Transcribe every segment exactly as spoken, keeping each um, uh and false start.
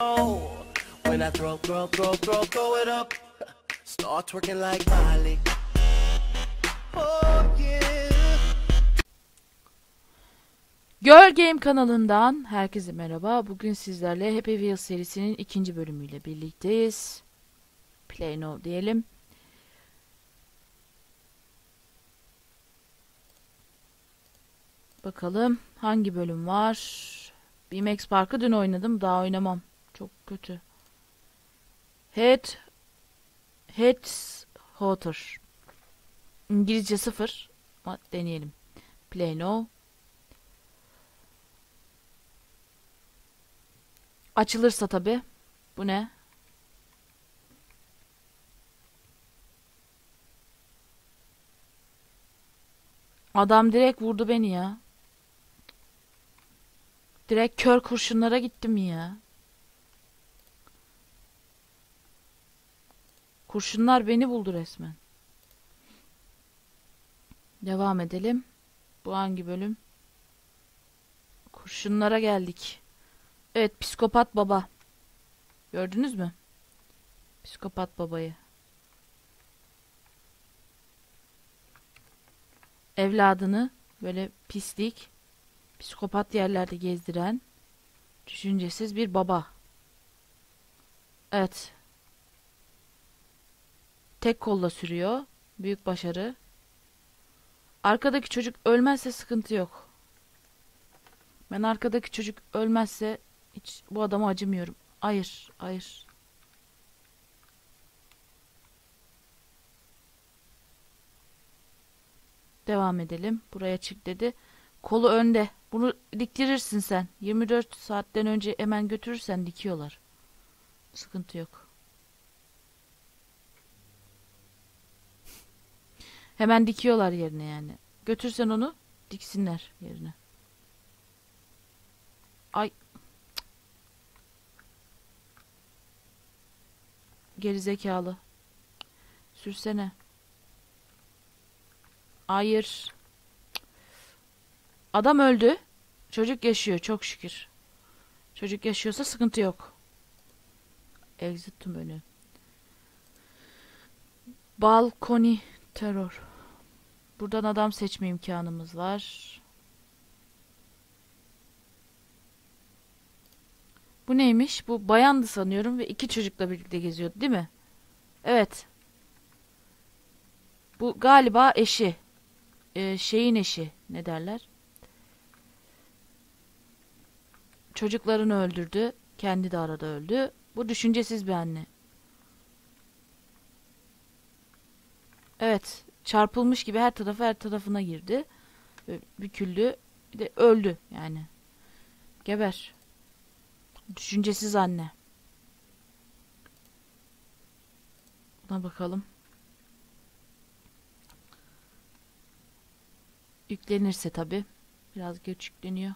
When I throw, throw, throw, throw, throw it up, start twerking like Miley. Oh yeah. Girl Game kanalından herkese merhaba. Bugün sizlerle Happy Wheels serisinin ikinci bölümüyle birlikteyiz. Play now diyelim. Bakalım hangi bölüm var. B M X Park'ı dün oynadım. Daha oynamam. Çok kötü. Head Head Hotter. İngilizce sıfır. Ama deneyelim. Play now. Açılırsa tabi. Bu ne? Adam direkt vurdu beni ya. Direkt kör kurşunlara gittim ya. Kurşunlar beni buldu resmen. Devam edelim. Bu hangi bölüm? Kurşunlara geldik. Evet, psikopat baba. Gördünüz mü? Psikopat babayı. Evladını böyle pislik, psikopat yerlerde gezdiren, düşüncesiz bir baba. Evet. Tek kolla sürüyor. Büyük başarı. Arkadaki çocuk ölmezse sıkıntı yok. Ben arkadaki çocuk ölmezse hiç bu adama acımıyorum. Hayır, hayır. Devam edelim. Buraya çık dedi. Kolu önde. Bunu diktirirsin sen. yirmi dört saatten önce hemen götürürsen dikiyorlar. Sıkıntı yok. Hemen dikiyorlar yerine yani. Götürsen onu diksinler yerine. Ay. Gerizekalı. Sürsene. Hayır. Adam öldü. Çocuk yaşıyor çok şükür. Çocuk yaşıyorsa sıkıntı yok. Exit tümönü. Balkoni terör. Buradan adam seçme imkanımız var. Bu neymiş? Bu bayandı sanıyorum ve iki çocukla birlikte geziyordu değil mi? Evet. Bu galiba eşi. Ee, şeyin eşi. Ne derler? Çocuklarını öldürdü. Kendi de arada öldü. Bu düşüncesiz bir anne. Evet. Çarpılmış gibi her tarafı her tarafına girdi. Böyle büküldü. Bir de öldü yani. Geber. Düşüncesiz anne. Buna bakalım. Yüklenirse tabi. Biraz geç yükleniyor.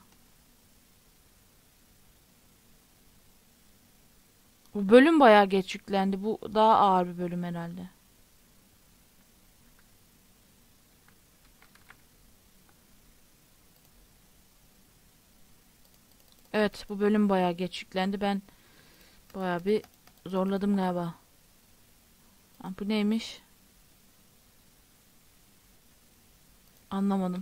Bu bölüm bayağı geç yüklendi. Bu daha ağır bir bölüm herhalde. Evet, bu bölüm bayağı geç yüklendi. Ben bayağı bir zorladım galiba. Ha, bu neymiş? Anlamadım.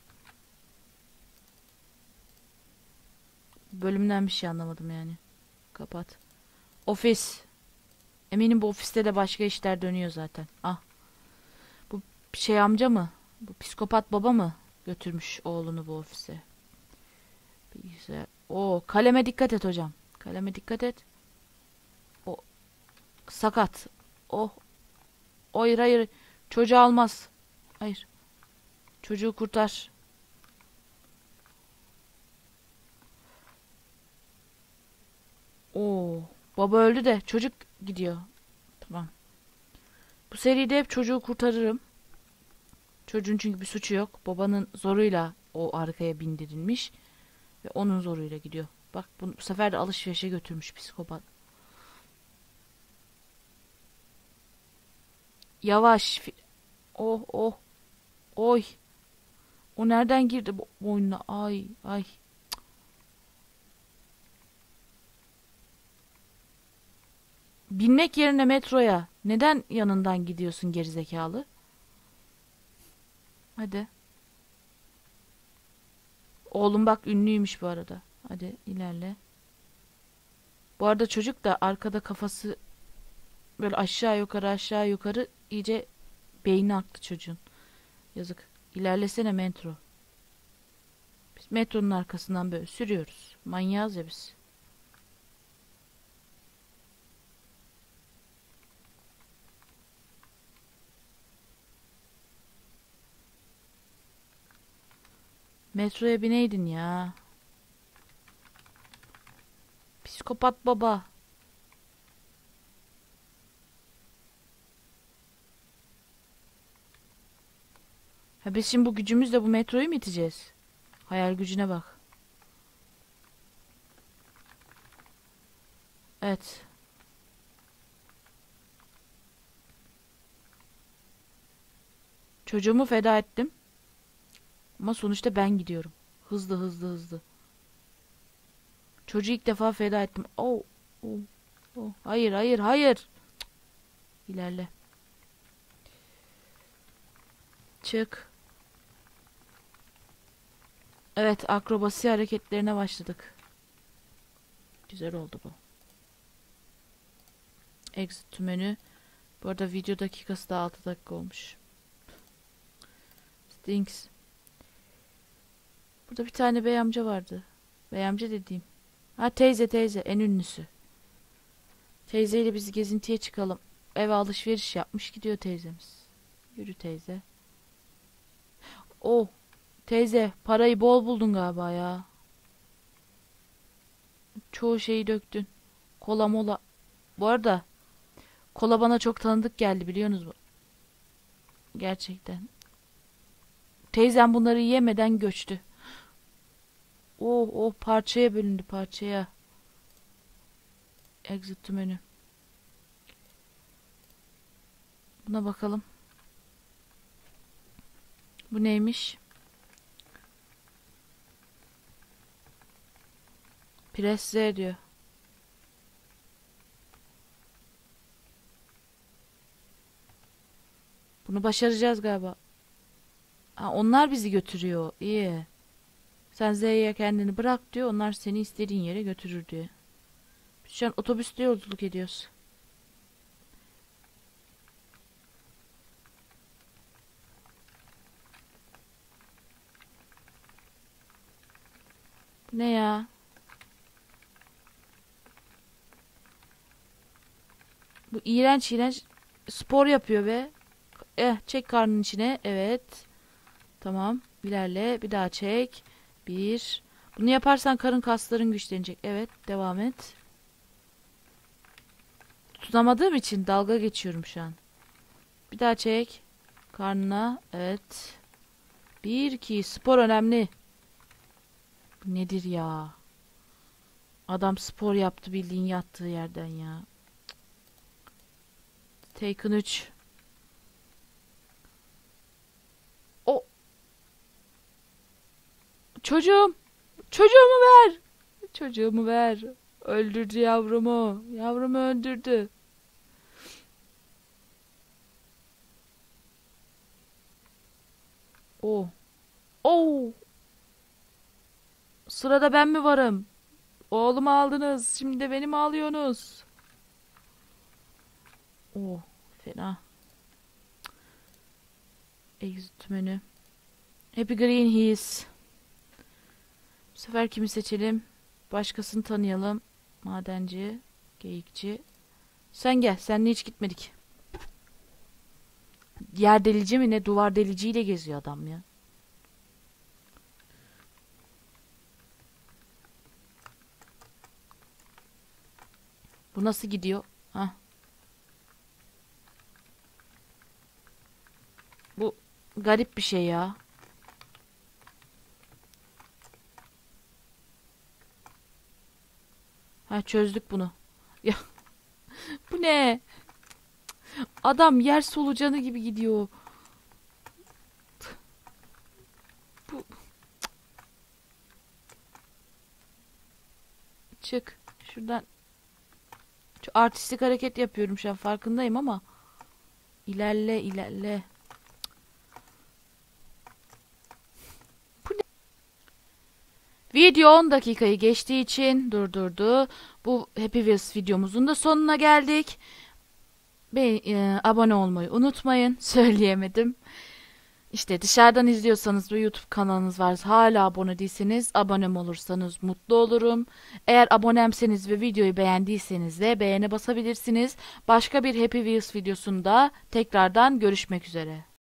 Bölümden bir şey anlamadım yani. Kapat. Ofis. Eminim bu ofiste de başka işler dönüyor zaten. Ah. Bu şey amca mı? Bu psikopat baba mı götürmüş oğlunu bu ofise? Bilgisayar. Oo, kaleme dikkat et hocam. Kaleme dikkat et. O sakat. Oh. Hayır hayır. Çocuğu almaz. Hayır. Çocuğu kurtar. Oo. Baba öldü de çocuk gidiyor. Tamam. Bu seride hep çocuğu kurtarırım. Çocuğun çünkü bir suçu yok. Babanın zoruyla o arkaya bindirilmiş. Ve onun zoruyla gidiyor. Bak bu, bu sefer de alışverişe götürmüş psikopat. Yavaş. Oh oh. Oy. O nereden girdi bu oyuna? Ay ay. binmek yerine metroya neden yanından gidiyorsun gerizekalı? Hadi. Oğlum bak ünlüymüş bu arada. Hadi ilerle. Bu arada çocuk da arkada kafası böyle aşağı yukarı aşağı yukarı iyice beyni aktı çocuğun. Yazık. İlerlesene metro. Biz metronun arkasından böyle sürüyoruz. Manyağız ya biz. Metroya bineydin ya. Psikopat baba. Ha biz şimdi bu gücümüzle bu metroyu mu iteceğiz? Hayal gücüne bak. Evet. Çocuğumu feda ettim. Ama sonuçta ben gidiyorum. Hızlı hızlı hızlı. Çocuğu ilk defa feda ettim. Oh, oh, oh. Hayır hayır hayır. Cık. İlerle. Çık. Evet, akrobasi hareketlerine başladık. Güzel oldu bu. Exit to menü. Bu arada video dakikası da altı dakika olmuş. Stinks. Burada bir tane bey amca vardı. Bey amca dediğim. Ha teyze teyze en ünlüsü. Teyzeyle biz gezintiye çıkalım. Eve alışveriş yapmış gidiyor teyzemiz. Yürü teyze. Oh. Teyze parayı bol buldun galiba ya. Çoğu şeyi döktün. Kola mola. Bu arada kola bana çok tanıdık geldi biliyorsunuz mu? Gerçekten. Teyzem bunları yemeden göçtü. Oh oh parçaya bölündü parçaya. Exit to menü. Buna bakalım. Bu neymiş? Press Z diyor. Bunu başaracağız galiba. Ha, onlar bizi götürüyor. İyi. Sen Z'ye kendini bırak diyor. Onlar seni istediğin yere götürür diyor. Biz şu an otobüste yolculuk ediyoruz. Bu ne ya? Bu iğrenç iğrenç spor yapıyor be. Eh çek karnın içine. Evet. Tamam. İlerle. Bir daha çek. Bir. Bunu yaparsan karın kasların güçlenecek. Evet. Devam et. Tutamadığım için dalga geçiyorum şu an. Bir daha çek. Karnına. Evet. Bir, iki. Spor önemli. Bu nedir ya? Adam spor yaptı bildiğin yattığı yerden ya. Taken üç. O. Çocuğum. Çocuğumu ver. Çocuğumu ver. Öldürdü yavrumu. Yavrumu öldürdü. O. Oo. Sırada ben mi varım? Oğlumu aldınız. Şimdi de beni mi alıyorsunuz? Oh. Fena. Exit menü. Happy Green Hills. Bu sefer kimi seçelim? Başkasını tanıyalım. Madenci. Geyikçi. Sen gel. Seninle hiç gitmedik. Yer delici mi ne? Duvar deliciyle geziyor adam ya. Bu nasıl gidiyor? Hah. Bu garip bir şey ya. Ha çözdük bunu. Ya bu ne? Adam yer solucanı gibi gidiyor. Bu çık şuradan. Çok artistik hareket yapıyorum şu an, farkındayım ama. İlerle ilerle. Bu ne? Video on dakikayı geçtiği için durdurdu. Bu Happy Wheels videomuzun da sonuna geldik. Be e, abone olmayı unutmayın. Söyleyemedim. İşte dışarıdan izliyorsanız ve YouTube kanalınız varsa hala abone değilseniz abonem olursanız mutlu olurum. Eğer abonemseniz ve videoyu beğendiyseniz de beğene basabilirsiniz. Başka bir Happy Wheels videosunda tekrardan görüşmek üzere.